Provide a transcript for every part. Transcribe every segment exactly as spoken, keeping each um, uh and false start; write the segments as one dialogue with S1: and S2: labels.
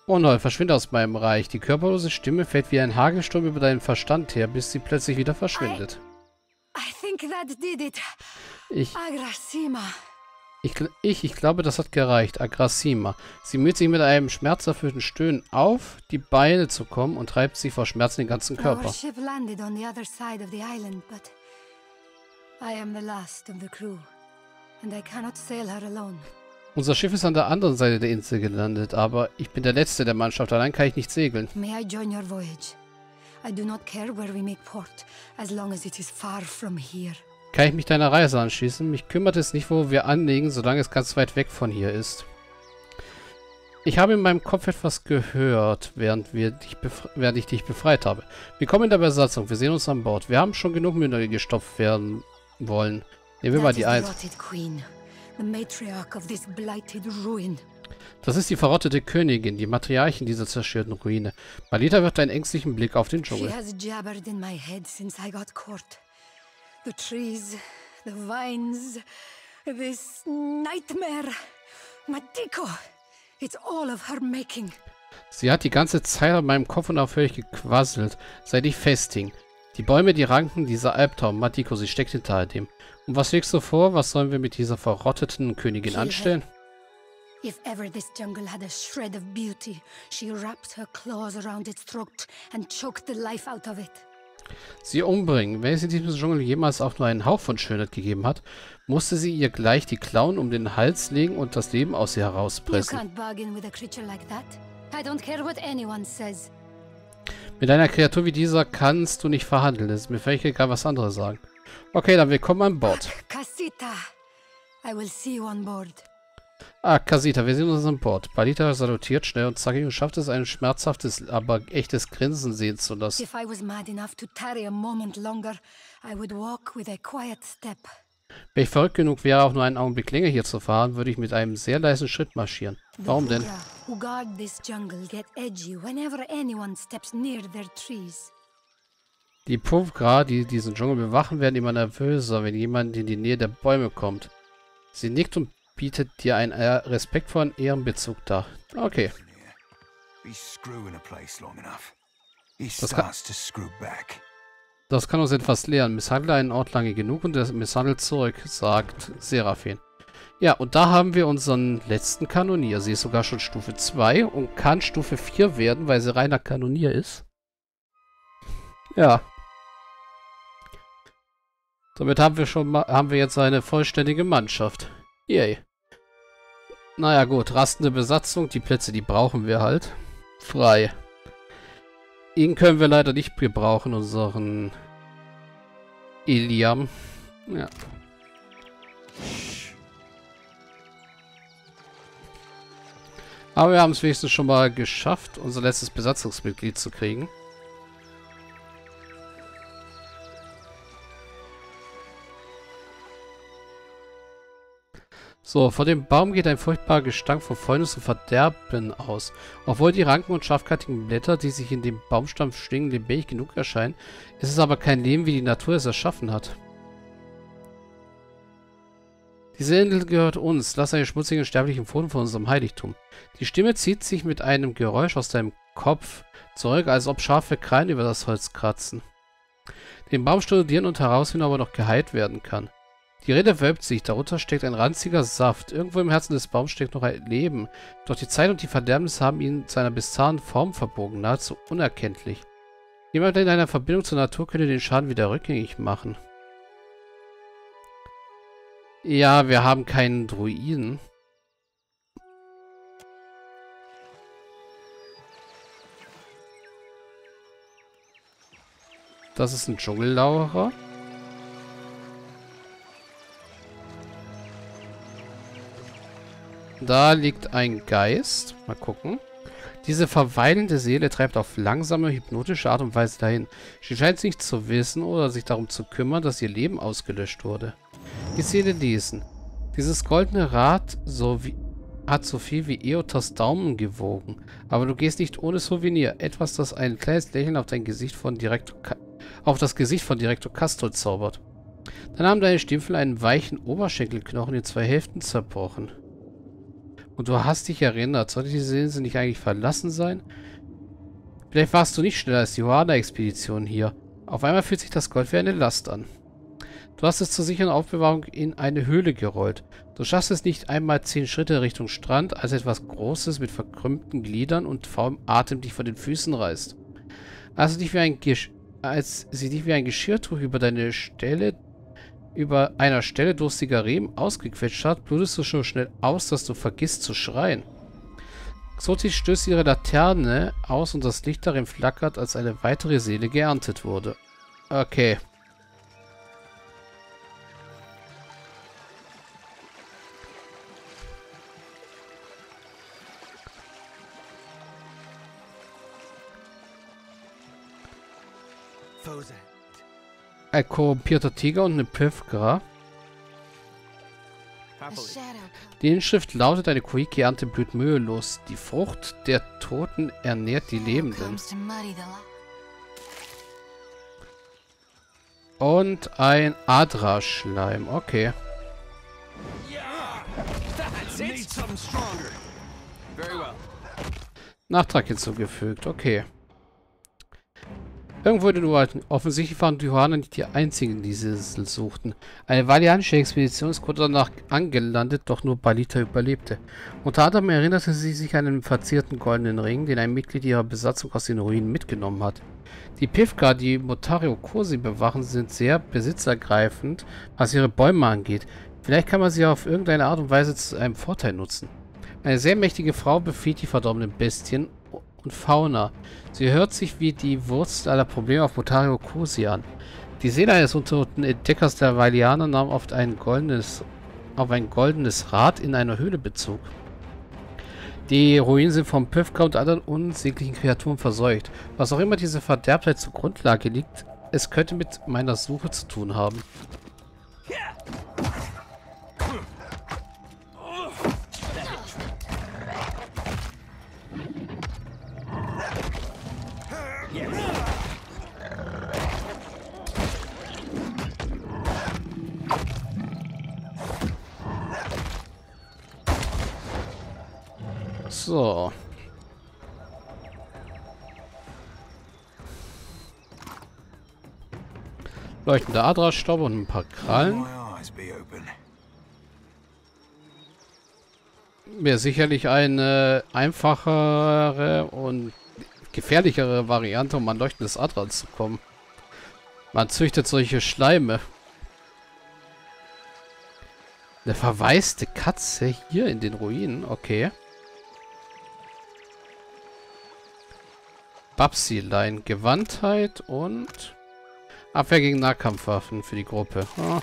S1: Oh nein, verschwinde aus meinem Reich. Die körperlose Stimme fällt wie ein Hagelsturm über deinen Verstand her, bis sie plötzlich wieder verschwindet.
S2: I, I think that did it.
S1: Ich,
S2: Agrasima.
S1: ich, ich, ich glaube, das hat gereicht. Agrasima. Sie müht sich mit einem schmerzerfüllten Stöhnen auf, die Beine zu kommen und treibt sich vor Schmerzen den ganzen Körper.
S2: Our ship landed on the other side of the island, but I am the last of the crew, and I cannot sail her alone.
S1: Unser Schiff ist an der anderen Seite der Insel gelandet, aber ich bin der Letzte der Mannschaft. Allein kann ich nicht segeln.
S2: May I join your voyage? I do not care where we make port, as long as it is far from here.
S1: Kann ich mich deiner Reise anschließen? Mich kümmert es nicht, wo wir anlegen, solange es ganz weit weg von hier ist. Ich habe in meinem Kopf etwas gehört, während, wir dich während ich dich befreit habe. Willkommen in der Besatzung. Wir sehen uns an Bord. Wir haben schon genug Münder, die gestopft werden wollen. Nehmen wir mal die eins. Das ist die verrottete Königin, die Matriarchin dieser zerstörten Ruine. Balita wirft einen ängstlichen Blick auf den Dschungel.
S2: The trees, the vines, this nightmare. Matiko, it's all of her making.
S1: Sie hat die ganze Zeit an meinem Kopf unaufhörlich gequasselt, seit ich festhing. Die Bäume, die Ranken, dieser Albtraum. Matiko, sie steckt hinter all dem. Und was schlägst du vor? Was sollen wir mit dieser verrotteten Königin anstellen?
S2: If ever this jungle had a shred of beauty, she wrapped her claws around its throat and choked the life out of it.
S1: Sie umbringen. Wenn es in diesem Dschungel jemals auch nur einen Hauch von Schönheit gegeben hat, musste sie ihr gleich die Klauen um den Hals legen und das Leben aus ihr herauspressen. Mit einer Kreatur wie dieser kannst du nicht verhandeln. Es ist mir völlig egal, was andere sagen. Okay, dann willkommen an Bord.
S2: Casita, I will see you on board.
S1: Ah, Casita, wir sehen uns an Bord. Balita salutiert schnell und zackig und schafft es, ein schmerzhaftes, aber echtes Grinsen sehen zu lassen.
S2: If I was mad enough to tarry a moment longer, I would walk with a quiet step.
S1: Wenn ich verrückt genug wäre, auch nur einen Augenblick länger hier zu fahren, würde ich mit einem sehr leisen Schritt marschieren. Warum denn?
S2: Who guard this jungle get edgy whenever anyone steps near their trees.
S1: Die Puvra, die diesen Dschungel bewachen, werden immer nervöser, wenn jemand in die Nähe der Bäume kommt. Sie nickt und bietet dir einen respektvollen Ehrenbezug dar. Okay. Das kann, das kann uns etwas lernen. Misshandle einen Ort lange genug und er misshandelt zurück, sagt Seraphine. Ja, und da haben wir unseren letzten Kanonier. Sie ist sogar schon Stufe zwei und kann Stufe vier werden, weil sie reiner Kanonier ist. Ja. Damit haben wir schon mal, haben wir jetzt eine vollständige Mannschaft. Yay. Naja gut, rastende Besatzung, die Plätze, die brauchen wir halt. Frei. Ihn können wir leider nicht gebrauchen, unseren Iliam. Ja. Aber wir haben es wenigstens schon mal geschafft, unser letztes Besatzungsmitglied zu kriegen. So, vor dem Baum geht ein furchtbarer Gestank von Fäulnis und Verderben aus. Obwohl die ranken und scharfkantigen Blätter, die sich in dem Baumstamm schlingen, lebendig genug erscheinen, ist es aber kein Leben, wie die Natur es erschaffen hat. Diese Insel gehört uns. Lass einen schmutzigen, sterblichen Pfoten von unserem Heiligtum. Die Stimme zieht sich mit einem Geräusch aus deinem Kopf zurück, als ob scharfe Krallen über das Holz kratzen. Den Baum studieren und herausfinden, ob er noch geheilt werden kann. Die Rede wölbt sich, darunter steckt ein ranziger Saft. Irgendwo im Herzen des Baums steckt noch ein Leben. Doch die Zeit und die Verderbnis haben ihn zu einer bizarren Form verbogen, nahezu unerkenntlich. Jemand in einer Verbindung zur Natur könnte den Schaden wieder rückgängig machen. Ja, wir haben keinen Druiden. Das ist ein Dschungellaucher. Da liegt ein Geist. Mal gucken. Diese verweilende Seele treibt auf langsame, hypnotische Art und Weise dahin. Sie scheint nicht zu wissen oder sich darum zu kümmern, dass ihr Leben ausgelöscht wurde. Die Seele lesen. Dieses goldene Rad so wie, hat so viel wie Eotas Daumen gewogen. Aber du gehst nicht ohne Souvenir. Etwas, das ein kleines Lächeln auf dein Gesicht von Direktor Ka auf das Gesicht von Direktor Castro zaubert. Dann haben deine Stiefel einen weichen Oberschenkelknochen in zwei Hälften zerbrochen. Und du hast dich erinnert. Sollte diese Insel nicht eigentlich verlassen sein? Vielleicht warst du nicht schneller als die Johanna-Expedition hier. Auf einmal fühlt sich das Gold wie eine Last an. Du hast es zur sicheren Aufbewahrung in eine Höhle gerollt. Du schaffst es nicht einmal zehn Schritte Richtung Strand, als etwas Großes mit verkrümmten Gliedern und faulem Atem dich von den Füßen reißt. Als, du dich wie ein Gesch als sie dich wie ein Geschirrtuch über deine Stelle, über einer Stelle durstiger Reben ausgequetscht hat, blutest du so schnell aus, dass du vergisst zu schreien. Xotis stößt ihre Laterne aus und das Licht darin flackert, als eine weitere Seele geerntet wurde. Okay. Ein korrumpierter Tiger und eine Pivgra. Die Inschrift lautet, eine Koiki-Ernte blüht mühelos. Die Frucht der Toten ernährt die Lebenden. Und ein Adra-Schleim. Okay. Nachtrag hinzugefügt. Okay. Irgendwo in den Uralten. Offensichtlich waren die Johanna nicht die einzigen, die diese Insel suchten. Eine valianische Expedition ist kurz danach angelandet, doch nur Balita überlebte. Unter anderem erinnerte sie sich an einen verzierten goldenen Ring, den ein Mitglied ihrer Besatzung aus den Ruinen mitgenommen hat. Die Pivgra, die Motario Kosi bewachen, sind sehr besitzergreifend, was ihre Bäume angeht. Vielleicht kann man sie auf irgendeine Art und Weise zu einem Vorteil nutzen. Eine sehr mächtige Frau befiehlt die verdorbenen Bestien und Fauna. Sie hört sich wie die Wurzel aller Probleme auf Motario Kosi an. Die Seele eines untoten Entdeckers der Vailianer nahm oft ein goldenes, auf ein goldenes Rad in einer Höhle Bezug. Die Ruinen sind vom Pivgra und anderen unsäglichen Kreaturen verseucht. Was auch immer diese Verderbtheit zur Grundlage liegt, es könnte mit meiner Suche zu tun haben. So. Leuchtender Adra-Staub und ein paar Krallen. Wäre sicherlich eine einfachere und gefährlichere Variante, um an leuchtendes Adra zu kommen. Man züchtet solche Schleime. Eine verwaiste Katze hier in den Ruinen. Okay. Babsilein, Gewandtheit und Abwehr gegen Nahkampfwaffen für die Gruppe. Oh.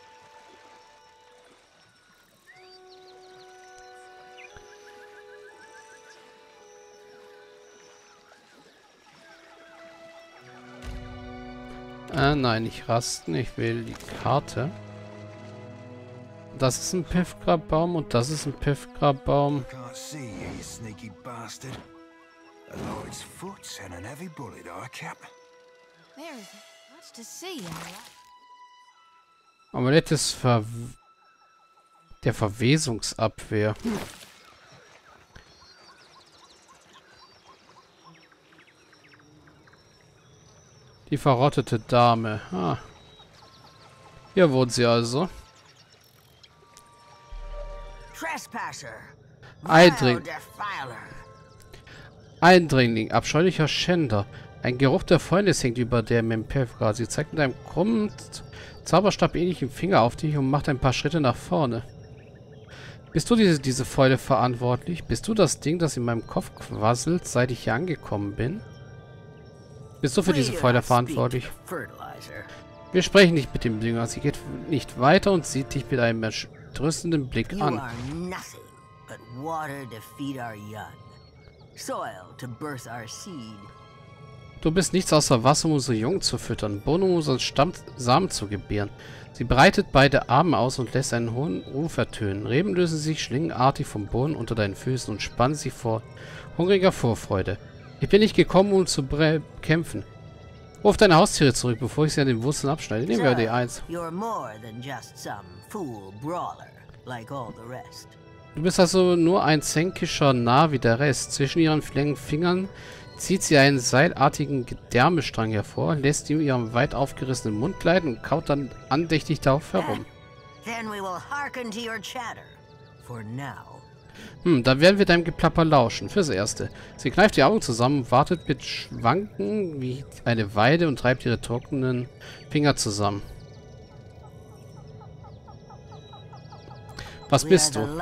S1: Äh, nein, nicht rasten. Ich will die Karte. Das ist ein Pivgra-Baum und das ist ein Pivgra-Baum. Amulett des Ver der Verwesungsabwehr. Hm. Die verrottete Dame. Ah. Hier wohnt sie also. Eindring Eindringling, abscheulicher Schänder. Ein Geruch der Fäulnis hängt über der Pivgra. Sie zeigt mit einem krummen, Zauberstab ähnlichen Finger auf dich und macht ein paar Schritte nach vorne. Bist du diese, diese Fäule verantwortlich? Bist du das Ding, das in meinem Kopf quasselt, seit ich hier angekommen bin? Bist du für diese Fäule verantwortlich? Wir sprechen nicht mit dem Dünger. Sie geht nicht weiter und sieht dich mit einem entrüstenden Blick an. Du bist nichts außer Wasser, um unsere Jungen zu füttern, Bohnen, um unseren Stamm Samen zu gebären. Sie breitet beide Arme aus und lässt einen hohen Ruf ertönen. Reben lösen sich schlingenartig vom Boden unter deinen Füßen und spannen sich vor hungriger Vorfreude. Ich bin nicht gekommen, um zu kämpfen. Ruf deine Haustiere zurück, bevor ich sie an den Wurzeln abschneide. Nehmen wir die eins. Du bist also nur ein zänkischer Narr wie der Rest. Zwischen ihren langen Fingern zieht sie einen seilartigen Gedärmestrang hervor, lässt ihn ihrem weit aufgerissenen Mund gleiten und kaut dann andächtig darauf herum.
S3: Then we will hearken to your chatter. For now.
S1: Hm, dann werden wir deinem Geplapper lauschen. Fürs Erste. Sie kneift die Augen zusammen, wartet mit Schwanken wie eine Weide und treibt ihre trockenen Finger zusammen. Was bist du?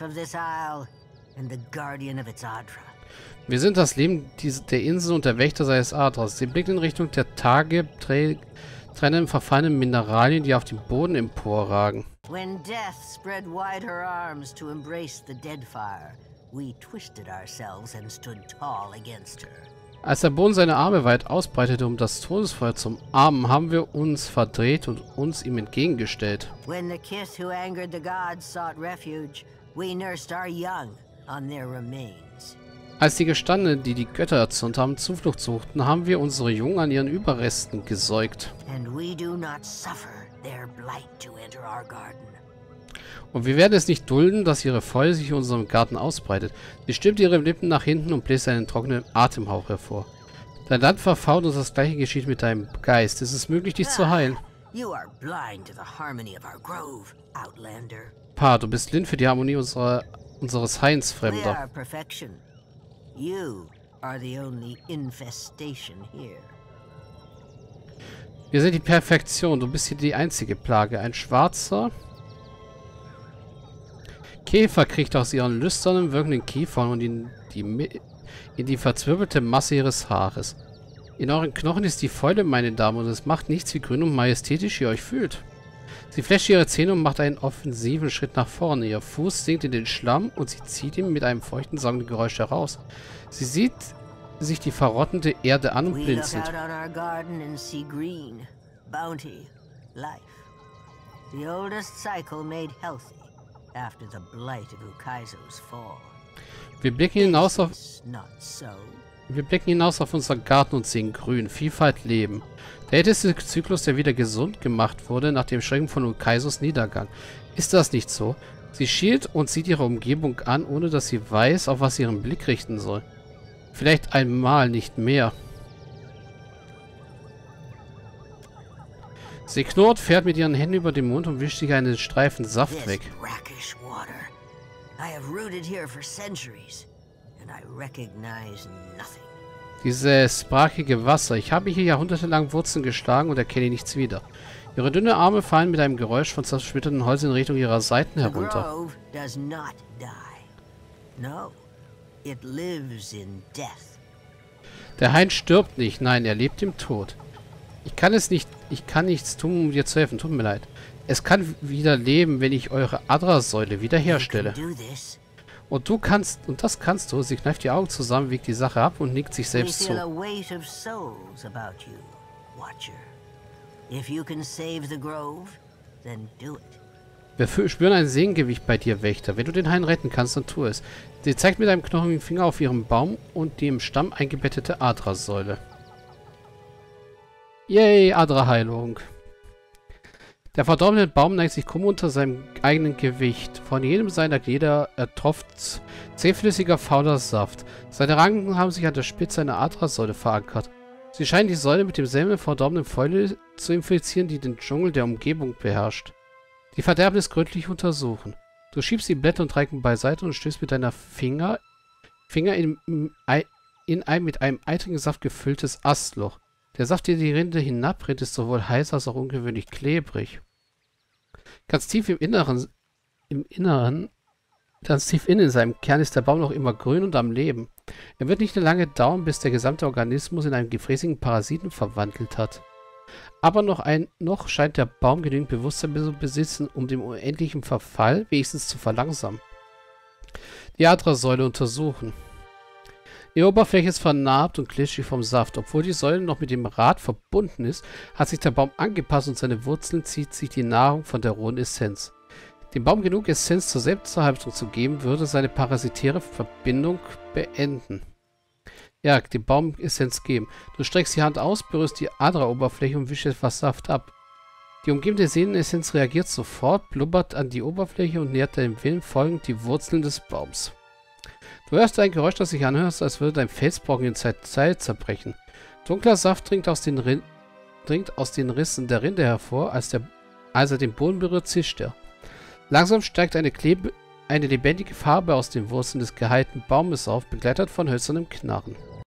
S1: Wir sind das Leben der Insel und der Wächter seines Adras. Sie blickt in Richtung der Tage, trennen verfallenen Mineralien, die auf dem Boden emporragen.
S3: When death spread wide her arms to embrace the Deadfire, we twisted ourselves and stood tall against her.
S1: Als der Boden seine Arme weit ausbreitete, um das Todesfeuer zu umarmen, haben wir uns verdreht und uns ihm entgegengestellt.
S3: When the kith who angered the gods sought refuge, we nursed our young on their remains.
S1: Als die Gestandenen, die die Götter erzürnt haben, Zuflucht suchten, haben wir unsere Jungen an ihren Überresten gesäugt.
S3: And we do not suffer their blight to enter our garden.
S1: Und wir werden es nicht dulden, dass ihre Fäule sich in unserem Garten ausbreitet. Sie stülpt ihre Lippen nach hinten und bläst einen trockenen Atemhauch hervor. Dein Land verfault und das gleiche geschieht mit deinem Geist. Es ist möglich, dich zu heilen. Pa, du bist blind für die Harmonie unserer, unseres Heils, Fremder. Wir sind die Perfektion. Du bist hier die einzige Plage. Ein schwarzer Käfer kriecht aus ihren lüsternen, wirkenden Kiefern und in die, in die verzwirbelte Masse ihres Haares. In euren Knochen ist die Fäule, meine Damen, und es macht nichts, wie grün und majestätisch ihr euch fühlt. Sie flasht ihre Zähne und macht einen offensiven Schritt nach vorne. Ihr Fuß sinkt in den Schlamm und sie zieht ihn mit einem feuchten, saugenden Geräusch heraus. Sie sieht sich die verrottende Erde an und blinzelt. Wir blicken hinaus auf Wir blicken hinaus auf unseren Garten und sehen Grün, Vielfalt, Leben. Der älteste Zyklus, der wieder gesund gemacht wurde nach dem Schrecken von Ukaisos Niedergang. Ist das nicht so? Sie schielt und sieht ihre Umgebung an, ohne dass sie weiß, auf was sie ihren Blick richten soll. Vielleicht einmal, nicht mehr. Sie knurrt, fährt mit ihren Händen über den Mund und wischt sich einen Streifen Saft weg. Dieses brachige Wasser. Ich habe hier jahrhundertelang Wurzeln geschlagen und erkenne nichts wieder. Ihre dünnen Arme fallen mit einem Geräusch von zersplitterten Holz in Richtung ihrer Seiten herunter. Der Hain stirbt nicht. Nein, er lebt im Tod. Ich kann es nicht, ich kann nichts tun, um dir zu helfen. Tut mir leid. Es kann wieder leben, wenn ich eure Adra-Säule wiederherstelle. Und du kannst, und das kannst du. Sie kneift die Augen zusammen, wiegt die Sache ab und nickt sich selbst zu. Wir spüren ein Segengewicht bei dir, Wächter. Wenn du den Hain retten kannst, dann tu es. Sie zeigt mit einem knochigen Finger auf ihren Baum und die im Stamm eingebettete Adra-Säule. Yay, Adra-Heilung. Der verdorbene Baum neigt sich krumm unter seinem eigenen Gewicht. Von jedem seiner Glieder ertropft zähflüssiger, fauler Saft. Seine Ranken haben sich an der Spitze einer Adra-Säule verankert. Sie scheinen die Säule mit demselben verdorbenen Fäule zu infizieren, die den Dschungel der Umgebung beherrscht. Die Verderbnis gründlich untersuchen. Du schiebst die Blätter und Ranken beiseite und stößt mit deiner Finger, Finger in, in ein mit einem eitrigen Saft gefülltes Astloch. Der Saft, der die Rinde hinabrinnt, ist sowohl heiß als auch ungewöhnlich klebrig. Ganz tief im Inneren, im Inneren, ganz tief innen in seinem Kern ist der Baum noch immer grün und am Leben. Er wird nicht lange dauern, bis der gesamte Organismus in einen gefräßigen Parasiten verwandelt hat. Aber noch, ein, noch scheint der Baum genügend Bewusstsein zu besitzen, um den unendlichen Verfall wenigstens zu verlangsamen. Die Adra-Säule untersuchen. Die Oberfläche ist vernarbt und glitschig vom Saft. Obwohl die Säule noch mit dem Rad verbunden ist, hat sich der Baum angepasst und seine Wurzeln zieht sich die Nahrung von der rohen Essenz. Dem Baum genug Essenz zur Selbsterhaltung zu geben, würde seine parasitäre Verbindung beenden. Ja, dem Baum Essenz geben. Du streckst die Hand aus, berührst die Adra-Oberfläche und wischst etwas Saft ab. Die umgebende Seenessenz reagiert sofort, blubbert an die Oberfläche und nähert deinem Willen folgend die Wurzeln des Baums. Du hörst ein Geräusch, das sich anhört, als würde dein Felsbrocken in zwei Teile zerbrechen. Dunkler Saft dringt aus den, Rin dringt aus den Rissen der Rinde hervor, als, der, als er den Boden berührt, zischt er. Langsam steigt eine, Klebe, eine lebendige Farbe aus den Wurzeln des geheilten Baumes auf, begleitet von hölzernem Knarren.